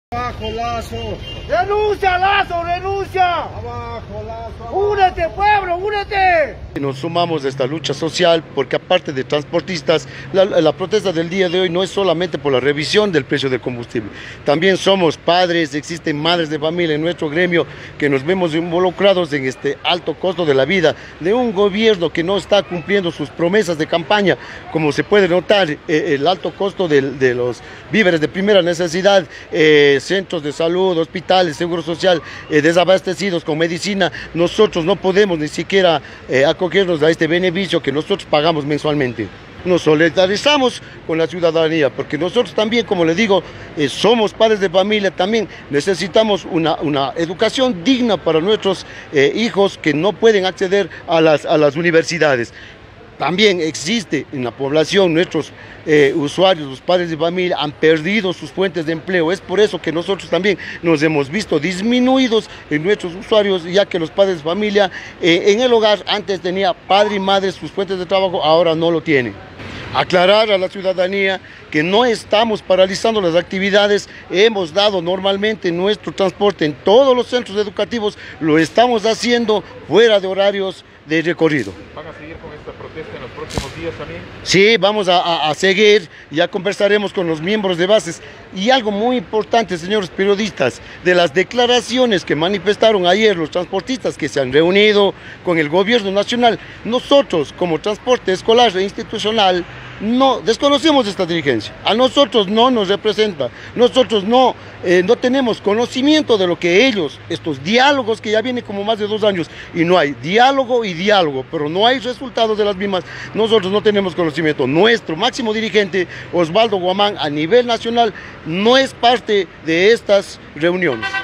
Abajo Lazo. ¡Renuncia, Lazo! ¡Renuncia! Abajo Lazo. ¡Únete, pueblo! ¡Únete! Nos sumamos a esta lucha social porque aparte de transportistas, la protesta del día de hoy no es solamente por la revisión del precio del combustible. También somos padres, existen madres de familia en nuestro gremio que nos vemos involucrados en este alto costo de la vida de un gobierno que no está cumpliendo sus promesas de campaña. Como se puede notar, el alto costo de los víveres de primera necesidad, centros de salud, hospitales, seguro social, desabastecidos con medicina, nosotros no podemos ni siquiera acogernos a este beneficio que nosotros pagamos mensualmente. Nos solidarizamos con la ciudadanía, porque nosotros también, como les digo, somos padres de familia, también necesitamos una educación digna para nuestros hijos que no pueden acceder a las universidades. También existe en la población, nuestros usuarios, los padres de familia, han perdido sus fuentes de empleo. Es por eso que nosotros también nos hemos visto disminuidos en nuestros usuarios, ya que los padres de familia en el hogar antes tenía padre y madre sus fuentes de trabajo, ahora no lo tienen. Aclarar a la ciudadanía que no estamos paralizando las actividades, hemos dado normalmente nuestro transporte en todos los centros educativos, lo estamos haciendo fuera de horarios de recorrido. ¿Van a seguir con esta protesta en los próximos días también? Sí, vamos a seguir, ya conversaremos con los miembros de bases. Y algo muy importante, señores periodistas, de las declaraciones que manifestaron ayer los transportistas que se han reunido con el gobierno nacional, nosotros como transporte escolar e institucional no desconocemos esta dirigencia, a nosotros no nos representa, nosotros no tenemos conocimiento de lo que ellos, estos diálogos que ya vienen como más de 2 años y no hay diálogo y diálogo, pero no hay resultados de las mismas, nosotros no tenemos conocimiento. Nuestro máximo dirigente, Osvaldo Guamán, a nivel nacional, no es parte de estas reuniones.